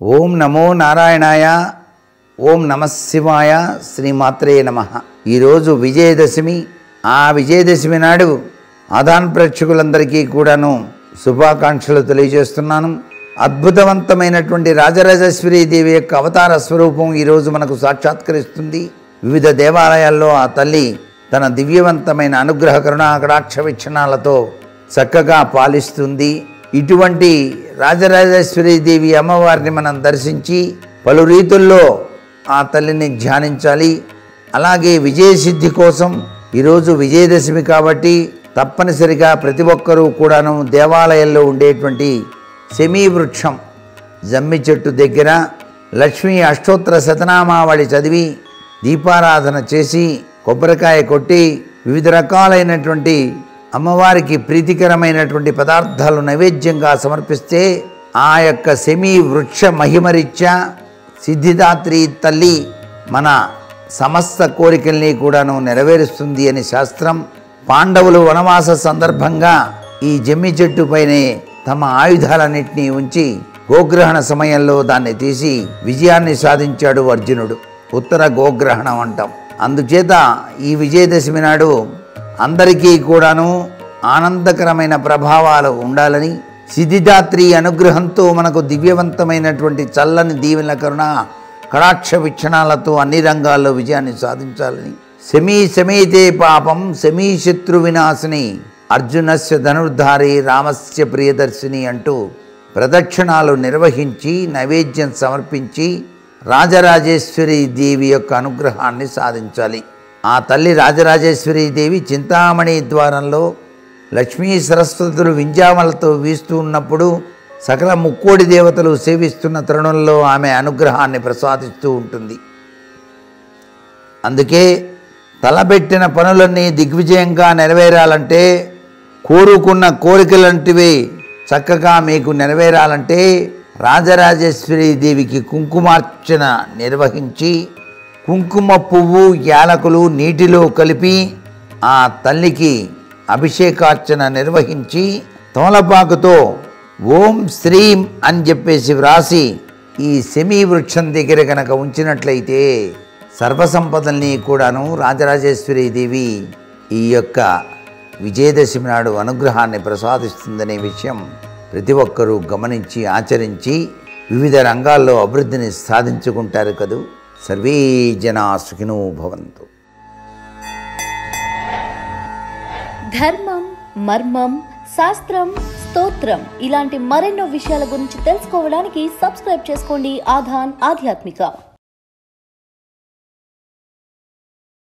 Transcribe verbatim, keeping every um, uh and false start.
ఓం నమో నారాయణాయ. ఓం నమః శివాయ. శ్రీమాత్రే నమః. ఈరోజు విజయదశమి. ఆ విజయదశమి నాడు ఆదాన్ ప్రేక్షకులందరికీ కూడాను శుభాకాంక్షలు తెలియజేస్తున్నాను. అద్భుతవంతమైనటువంటి రాజరాజేశ్వరి దేవి యొక్క అవతార స్వరూపం ఈరోజు మనకు సాక్షాత్కరిస్తుంది. వివిధ దేవాలయాల్లో ఆ తల్లి తన దివ్యవంతమైన అనుగ్రహ కరుణా కటాక్ష వీక్షణాలతో చక్కగా పాలిస్తుంది. ఇటువంటి రాజరాజేశ్వరి దేవి అమ్మవారిని మనం దర్శించి పలు రీతుల్లో ఆ తల్లిని ధ్యానించాలి. అలాగే విజయసిద్ధి కోసం ఈరోజు విజయదశమి కాబట్టి తప్పనిసరిగా ప్రతి ఒక్కరూ కూడాను దేవాలయంలో ఉండేటువంటి శమీ వృక్షం జమ్మి చెట్టు దగ్గర లక్ష్మీ అష్టోత్తర శతనామావళి చదివి దీపారాధన చేసి కొబ్బరికాయ కొట్టి వివిధ రకాలైనటువంటి అమ్మవారికి ప్రీతికరమైనటువంటి పదార్థాలు నైవేద్యంగా సమర్పిస్తే ఆ యొక్క శమీ వృక్ష మహిమరీత్యా సిద్ధిదాత్రి తల్లి మన సమస్త కోరికల్ని కూడాను నెరవేరుస్తుంది అని శాస్త్రం. పాండవులు వనవాస సందర్భంగా ఈ జమ్మి చెట్టు పైనే తమ ఆయుధాలన్నింటినీ ఉంచి గోగ్రహణ సమయంలో దాన్ని తీసి విజయాన్ని సాధించాడు అర్జునుడు. ఉత్తర గోగ్రహణం అంటాం. అందుచేత ఈ విజయదశమి నాడు అందరికీ కూడాను ఆనందకరమైన ప్రభావాలు ఉండాలని, సిద్ధిదాత్రి అనుగ్రహంతో మనకు దివ్యవంతమైనటువంటి చల్లని దీవెన కరుణ కటాక్ష వీక్షణాలతో అన్ని రంగాల్లో విజయాన్ని సాధించాలని, శమీ శమీతే పాపం శమీ శత్రు వినాశిని అర్జునస్య ధనుర్ధారి రామస్య ప్రియదర్శిని అంటూ ప్రదక్షిణాలు నిర్వహించి నైవేద్యం సమర్పించి రాజరాజేశ్వరి దేవి యొక్క అనుగ్రహాన్ని సాధించాలి. ఆ తల్లి రాజరాజేశ్వరి దేవి చింతామణి ద్వారంలో లక్ష్మీ సరస్వతులు వింజామలతో వీస్తూ ఉన్నప్పుడు సకల ముక్కోడి దేవతలు సేవిస్తున్న తరుణంలో ఆమె అనుగ్రహాన్ని ప్రసాదిస్తూ ఉంటుంది. అందుకే తలబెట్టిన పనులన్నీ దిగ్విజయంగా నెరవేరాలంటే, కోరుకున్న కోరికలంటివి చక్కగా మీకు నెరవేరాలంటే రాజరాజేశ్వరి దేవికి కుంకుమార్చన నిర్వహించి కుంకుమ పువ్వు యాలకులు నీటిలో కలిపి ఆ తల్లికి అభిషేకార్చన నిర్వహించి తమలపాకుతో ఓం శ్రీం అని చెప్పేసి వ్రాసి ఈ శమీ వృక్షం దగ్గర కనుక ఉంచినట్లయితే సర్వసంపదల్ని కూడాను రాజరాజేశ్వరి దేవి ఈ యొక్క విజయదశమి నాడు అనుగ్రహాన్ని ప్రసాదిస్తుందనే విషయం ప్రతి ఒక్కరూ గమనించి ఆచరించి వివిధ రంగాల్లో అభివృద్ధిని సాధించుకుంటారు కదూ. సర్వే జనా సుఖినో భవంతు. ధర్మం, మర్మం, శాస్త్రం, స్తోత్రం ఇలాంటి మరెన్నో విషయాల గురించి తెలుసుకోవడానికి సబ్స్క్రైబ్ చేసుకోండి ఆధాన్ ఆధ్యాత్మిక.